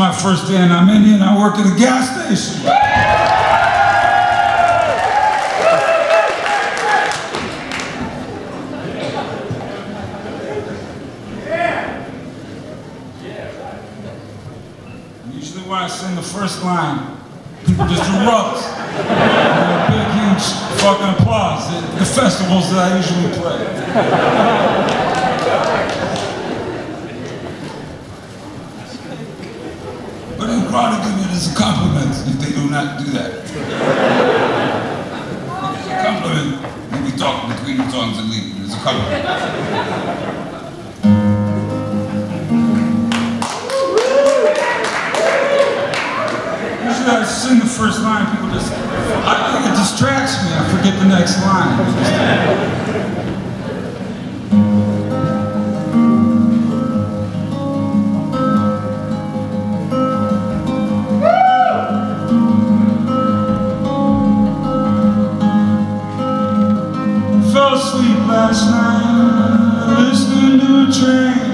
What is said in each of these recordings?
my first day and I'm Indian. I work at a gas station. Usually when I sing the first line, people just erupt. A big, huge fucking applause at the festivals that I usually play. But in crowd, give it as a compliment if they do not do that. It's a compliment when we talk between the songs and leave. It's a compliment. Usually I sing the first line, people just, it distracts me, I forget the next line. Fell asleep last night, listening to a train.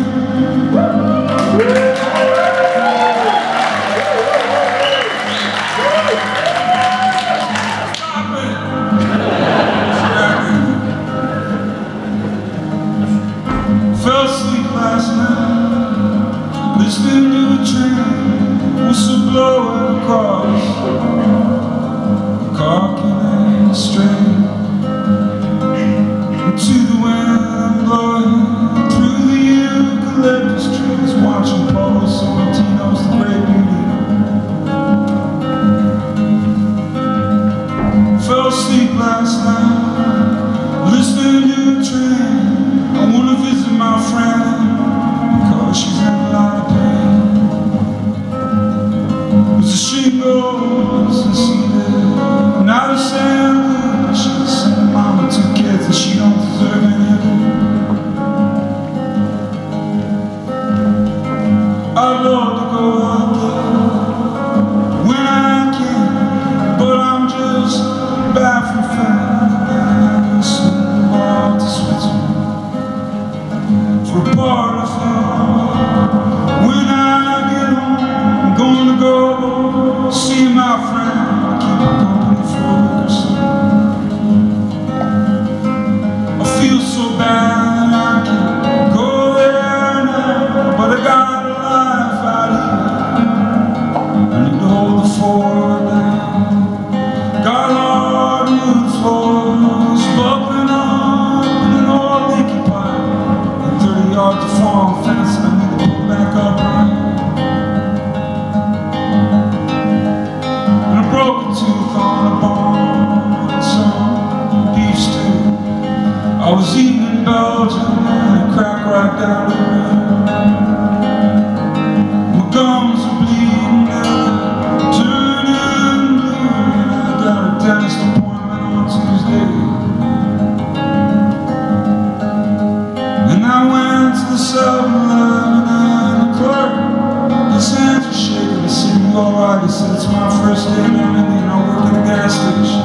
Fell asleep last night, listening to a train, whistle blowing across the Cockney Strait, to the wind blowing through the eucalyptus trees, watching Paulo Sorrentino's The Great Beauty. Fell asleep last night, listening to a train. I want to visit my friend because she's in a lot of pain. There's a shingles and cedar, not a sandwich. She's a single mom with 2 kids and she don't deserve any of it. I'd love to go out there when I can, but I'm just back from family, sitting off to Switzerland. For part of him. When I get home, I'm gonna go see my friend, keep her company for a week or so. I feel so bad that I can't go there now, but I got a life out here. I need to hold the fort down. Got hardwood floors bubbling up in an old leaky pipe. 30 yards of farm fence I need to put back up. And a broken tooth on a bone and some beef stew. I was eating in Belgium and a crack right down the road. My gums are bleeding out, turning blue, and I got a dentist appointment on Tuesday. And I went to the 7-Eleven and the clerk, his hands were shaking. He said, "You alright?" He said, "It's my first day in Indy and I work at a gas station."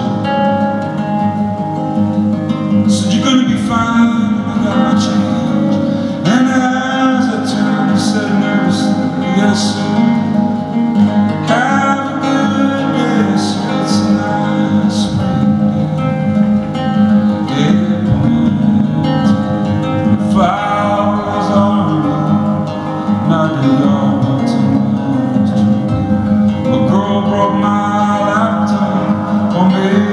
I said, "You're gonna be fine." I got my change. And as I turned, he said nervously, "Yes, sir. Have a good day, sir. It's a nice spring day. Flowers are not the yard too much. A girl broke my laptop, or maybe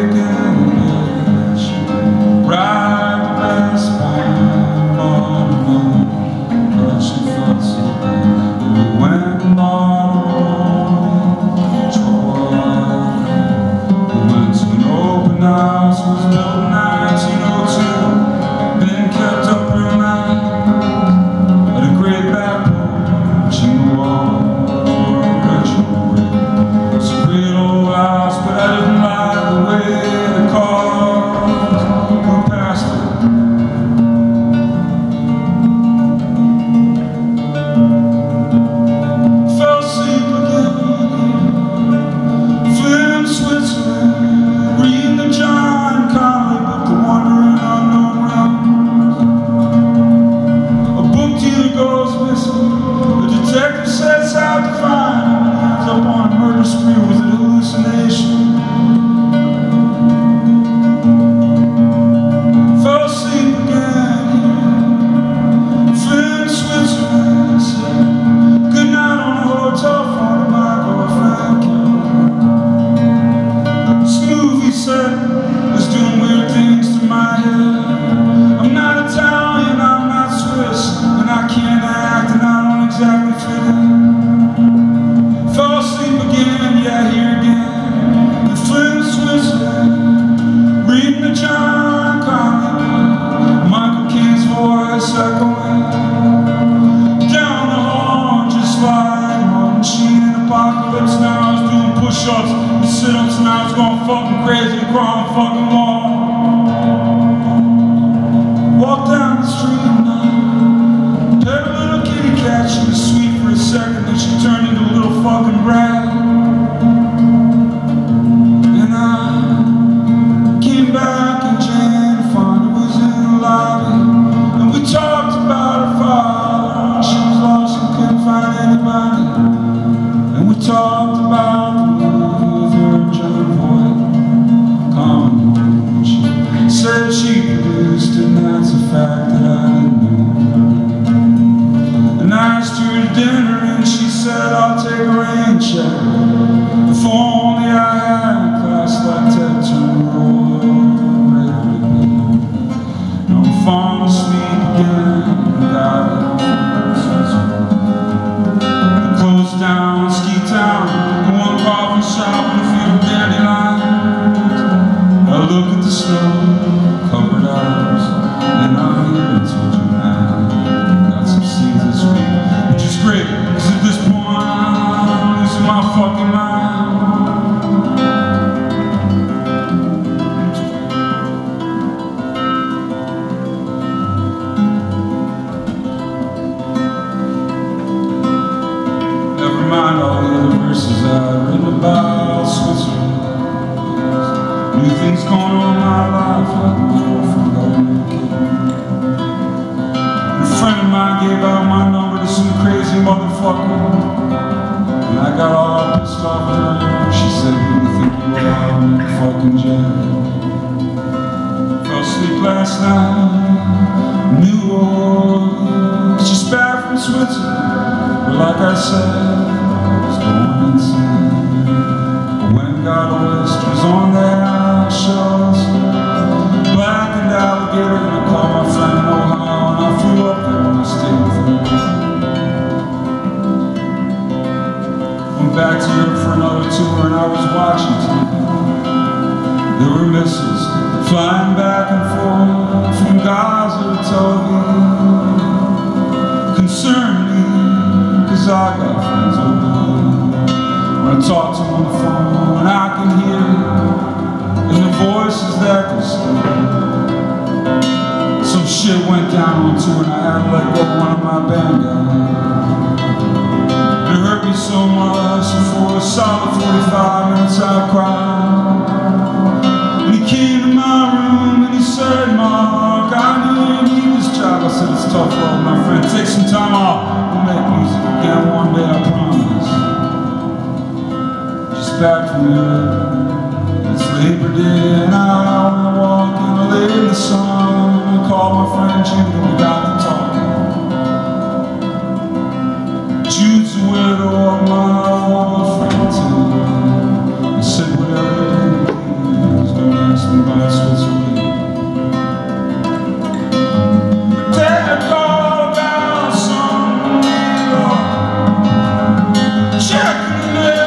apocalypse now. I was doing push-ups and sit-ups and I was going fucking crazy across the fucking wall. Walk down the street and I pet a little kitty cat. She was sweet for a second, then she turned into a little fucking brat. And I came back and Jane found her was in the lobby, and we talked about her father. She was lost and couldn't find anybody, and we talked about the Luther John Voight common. She said she produced it, and that's a fact that I didn't know. And I asked her to dinner and she said, I'll take a rain check. If only I had a class like Ted Turner. I'm falling asleep again, God. The closed down ski town, the one coffee shop and a field of dandelions. I look at the snow-covered hours, and I'm here and told you now. Got some seeds this week, which is great, because at this point I'm losing my fucking mind. Never mind all the other verses I've written about Switzerland. New things going on in my life, like my girlfriend got a new kid. A friend of mine gave out my number to some crazy motherfucker, and I got all pissed off at her. She said, who do you think you are, I'm in the fucking jail. Fell asleep last night, New Orleans, just back from Switzerland. But like I said, I was going insane. I went and got oysters on their shells, blackened alligator, and I called my friend in Ohio, and I flew up there and I stayed with him. Went back to Europe for another tour, and I was watching TV. There were missiles flying back and forth from Gaza to Tel Aviv. Concerned me, cause I got friends over there. When I talk to them on the phone, I can hear in the voices that they speak. Some shit went down on tour and I had to let go of one of my band guys. It hurt me so much, and for a solid 45 minutes I cried. And he came to my room and he said, Mark, I knew you need this job. I said, it's tough love, my friend, take some time off. We'll make music again one day, I promise. Back from Europe, it's Labor Day, and I wanna walk in the late in the sun. I called my friend Jude and we got to talking. Jude's a widow of my old friend too. I said, whatever you do, please don't ask me about Switzerland. But Dad called about something wrong. Check the mail.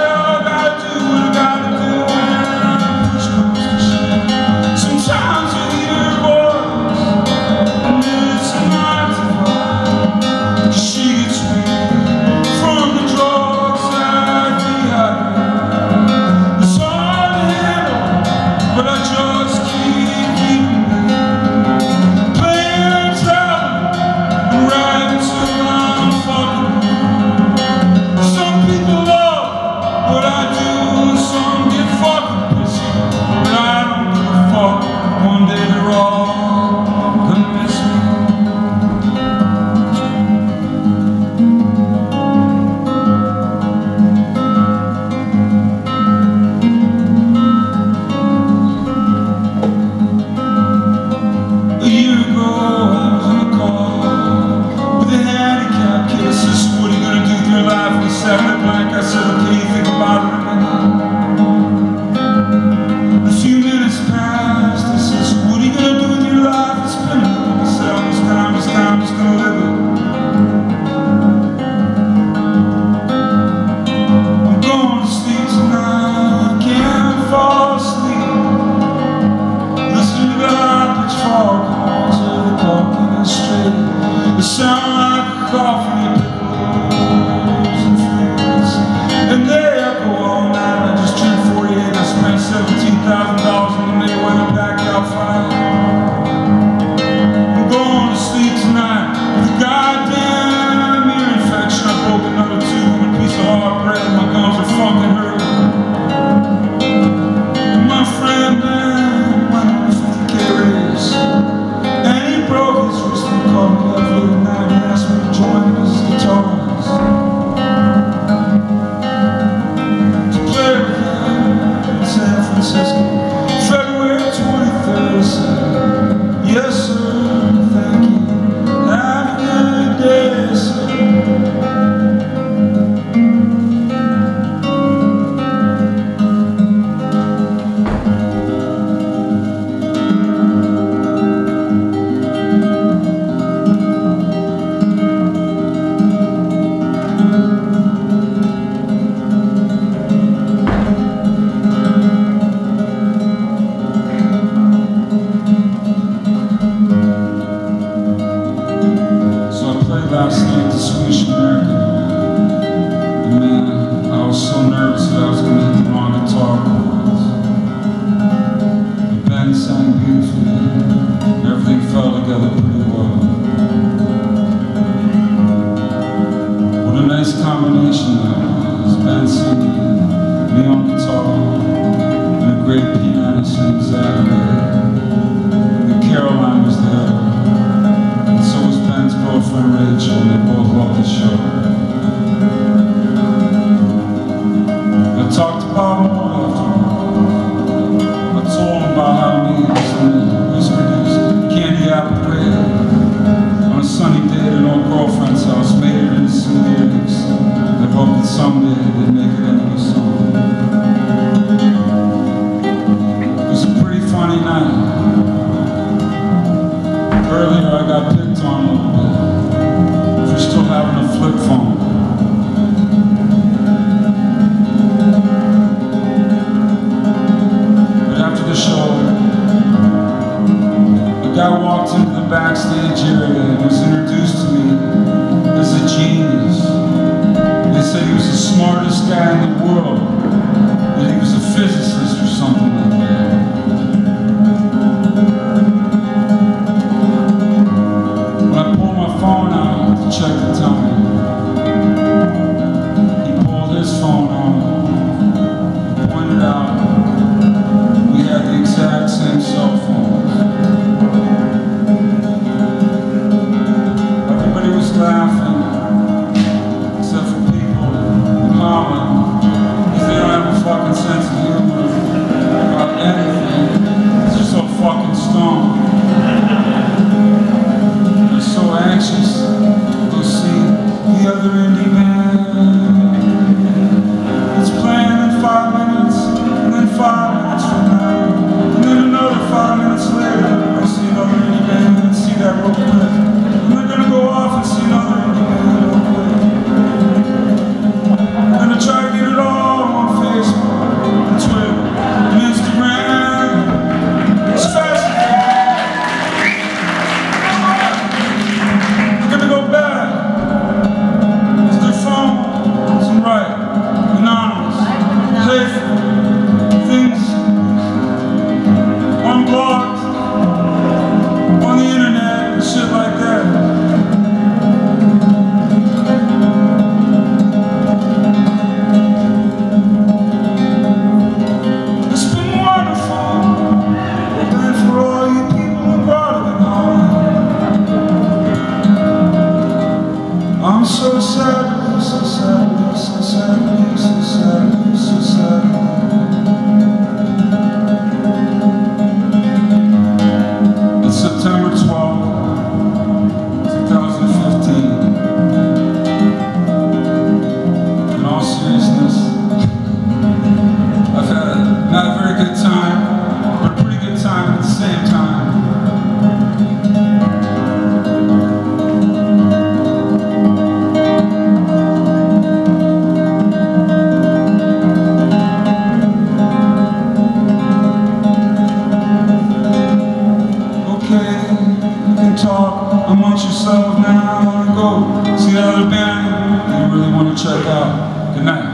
Sound like coffee, pickles and fruits, and smartest guy in the world, that he was a physicist or something like that. When I pulled my phone out to check the time, he pulled his phone out, pointed out, we had the exact same cell phones. Everybody was laughing, except for people in Holland, because they don't have a fucking sense of humor about anything. They're so fucking stoned. They're so anxious to go see the other indie band. It's playing in 5 minutes, and then 5 minutes from now, and then another 5 minutes later, I see another indie band and see that real quick. And they're gonna go off and see another indie band real quick. I'm gonna try to get it all on Facebook, and Twitter, and Instagram. It's fast. They're gonna go back to their phone, and write anonymous, hateful things on blogs, on the internet, and shit like that. It's been wonderful, and for all you people who brought it home. I'm so sad, so sad, so sad, so sad, so sad. It's September 12th, 2015. In all seriousness, I've had not a very good time, but a pretty good time at the same time. Okay, you can talk amongst yourselves now and go see the other band you really want to check out. Good night.